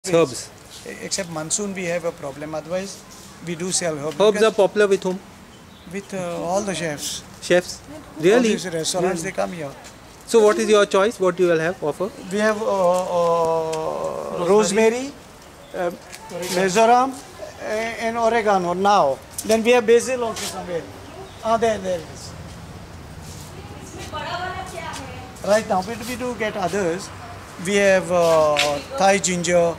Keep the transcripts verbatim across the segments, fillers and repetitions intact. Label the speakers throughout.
Speaker 1: Herbs.
Speaker 2: Except monsoon we have a problem, otherwise we do sell herbs.
Speaker 1: Herbs are popular with whom?
Speaker 2: With uh, all the chefs.
Speaker 1: Chefs?
Speaker 2: All
Speaker 1: Really?
Speaker 2: these restaurants,
Speaker 1: Really?
Speaker 2: they come here.
Speaker 1: So what is your choice? What you will have offer?
Speaker 2: We have uh, uh, rosemary, uh, mizoram, uh, and oregano now. Then we have basil also somewhere. Ah, there, there it is. Right now, we, we do get others. We have uh, Thai ginger.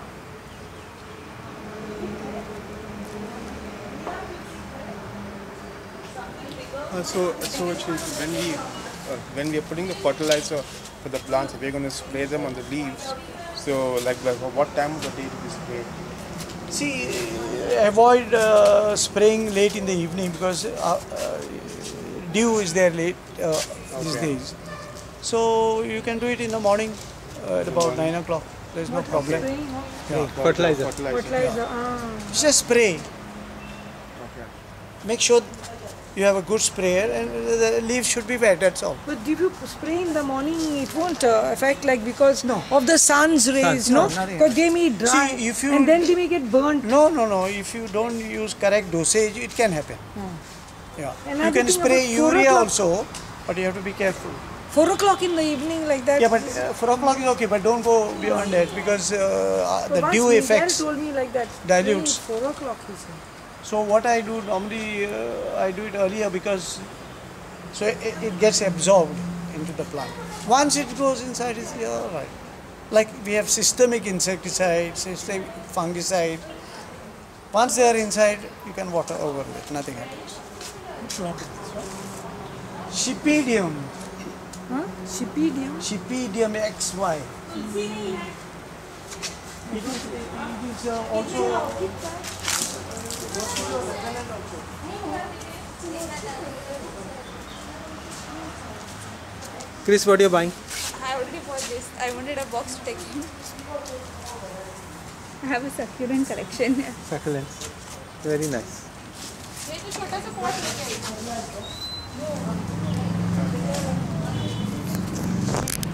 Speaker 3: Uh, so, so actually, when we uh, when we are putting the fertilizer for the plants, we're going to spray them on the leaves. So, like, like what time of the day do we spray?
Speaker 2: See, avoid uh, spraying late in the evening because uh, uh, dew is there late uh, these
Speaker 3: Okay.
Speaker 2: days. So you can do it in the morning uh, at about nine o'clock. There's no problem. Yeah.
Speaker 1: Fertilizer.
Speaker 3: Fertilizer.
Speaker 4: Fertilizer. Ah.
Speaker 2: Just spray.
Speaker 3: Okay.
Speaker 2: Make sure you have a good sprayer and the leaves should be wet. That's all.
Speaker 4: But if you spray in the morning, it won't uh, affect like because
Speaker 2: No.
Speaker 4: of the sun's rays,
Speaker 2: Sun,
Speaker 4: no?
Speaker 2: no, nothing.
Speaker 4: Because they may dry
Speaker 2: See, if you-
Speaker 4: and then they may get burnt.
Speaker 2: No, no, no. If you don't use correct dosage, it can happen. Yeah.
Speaker 4: And
Speaker 2: you
Speaker 4: I'm
Speaker 2: can
Speaker 4: thinking
Speaker 2: spray
Speaker 4: about four
Speaker 2: urea
Speaker 4: o'clock.
Speaker 2: also, but you have to be careful.
Speaker 4: Four o'clock in the evening like that.
Speaker 2: Yeah, but uh, four o'clock is okay, but don't go beyond that because uh,
Speaker 4: So
Speaker 2: the
Speaker 4: once
Speaker 2: dew
Speaker 4: Miguel
Speaker 2: effects.
Speaker 4: told me like that.
Speaker 2: dilutes.
Speaker 4: Four o'clock, he said.
Speaker 2: So what I do normally, uh, I do it earlier because so it, it gets absorbed into the plant. Once it goes inside, it's yeah, all right. Like we have systemic insecticides, systemic fungicide. Once they are inside, you can water over it. Nothing happens. Shipedium,
Speaker 4: Huh? Shipedium.
Speaker 2: Shipedium X Y. It is, it is uh, also.
Speaker 1: Chris, what are you buying?
Speaker 5: I already bought this. I wanted a box to take in. I have a succulent collection.
Speaker 1: Succulents. Very nice.
Speaker 5: छोटा सा pot लेके आई।